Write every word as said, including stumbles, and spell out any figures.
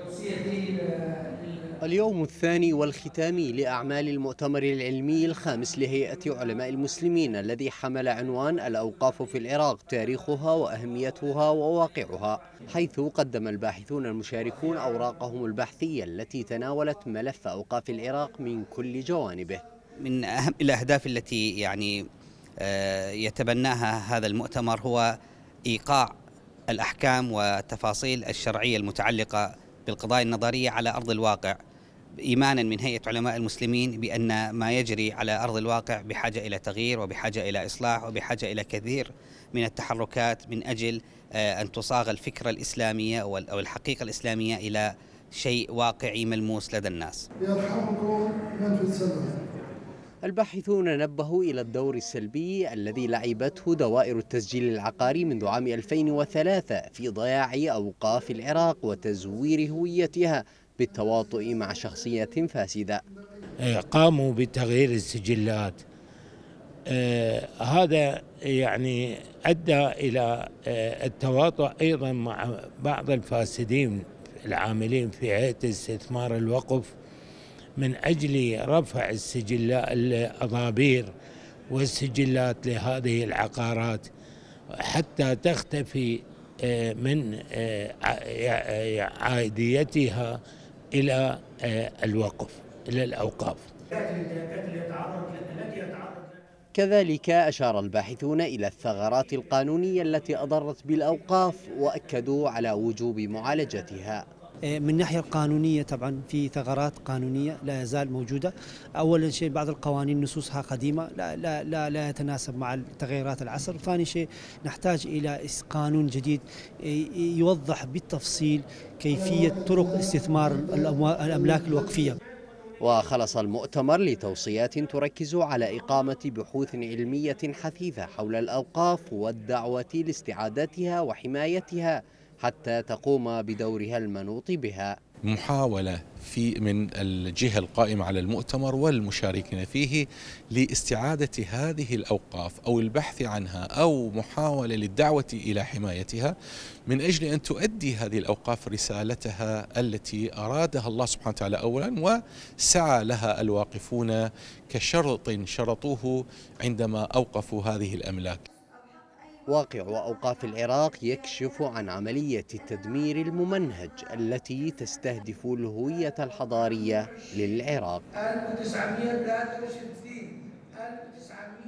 اليوم الثاني والختامي لأعمال المؤتمر العلمي الخامس لهيئة علماء المسلمين الذي حمل عنوان الأوقاف في العراق تاريخها وأهميتها وواقعها، حيث قدم الباحثون المشاركون أوراقهم البحثية التي تناولت ملف أوقاف العراق من كل جوانبه. من أهم الأهداف التي يعني يتبناها هذا المؤتمر هو إيقاع الأحكام والتفاصيل الشرعية المتعلقة بالقضايا النظرية على أرض الواقع، إيمانا من هيئة علماء المسلمين بأن ما يجري على أرض الواقع بحاجة إلى تغيير وبحاجة إلى إصلاح وبحاجة إلى كثير من التحركات من أجل أن تصاغ الفكرة الإسلامية أو الحقيقة الإسلامية إلى شيء واقعي ملموس لدى الناس. يرحمكم من في السماء. الباحثون نبهوا إلى الدور السلبي الذي لعبته دوائر التسجيل العقاري منذ عام ألفين وثلاثة في ضياع أوقاف العراق وتزوير هويتها بالتواطؤ مع شخصية فاسدة. قاموا بتغيير السجلات، آه هذا يعني أدى إلى آه التواطؤ أيضا مع بعض الفاسدين العاملين في هيئة استثمار الوقف من أجل رفع السجلات الأضابير والسجلات لهذه العقارات حتى تختفي من عائديتها إلى الوقف إلى الأوقاف. كذلك أشار الباحثون إلى الثغرات القانونية التي أضرت بالأوقاف وأكدوا على وجوب معالجتها. من الناحية القانونية طبعا في ثغرات قانونية لا يزال موجودة. أولا شيء بعض القوانين نصوصها قديمة لا لا لا, لا يتناسب مع تغيرات العصر. ثاني شيء نحتاج إلى قانون جديد يوضح بالتفصيل كيفية طرق استثمار الأملاك الوقفية. وخلص المؤتمر لتوصيات تركز على إقامة بحوث علمية حثيثة حول الأوقاف والدعوة لاستعادتها وحمايتها حتى تقوم بدورها المنوط بها. محاولة في من الجهة القائمة على المؤتمر والمشاركين فيه لاستعادة هذه الأوقاف أو البحث عنها أو محاولة للدعوة إلى حمايتها من أجل أن تؤدي هذه الأوقاف رسالتها التي أرادها الله سبحانه وتعالى أولا وسعى لها الواقفون كشرط شرطوه عندما أوقفوا هذه الأملاك. واقع أوقاف العراق يكشف عن عملية التدمير الممنهج التي تستهدف الهوية الحضارية للعراق.